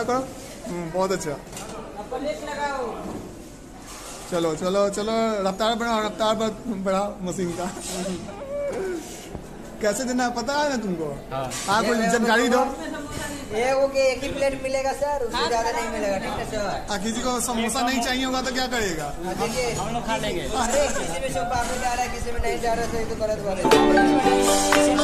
करो। बहुत अच्छा। चलो चलो चलो, रफ्तार बढ़ाओ मशीन का। कैसे देना पता है ना तुमको? हाँ कुछ जानकारी दो। ये ओके, एक ही प्लेट मिलेगा सर, उससे ज्यादा नहीं मिलेगा। ठीक है सर। किसी को समोसा नहीं चाहिए होगा तो क्या करेगा? देखिए हम लोग खा लेंगे। किसी में सब पापड़ जा रहा है, किसी में नहीं जा रहा है, तो ये तो गलत बात है।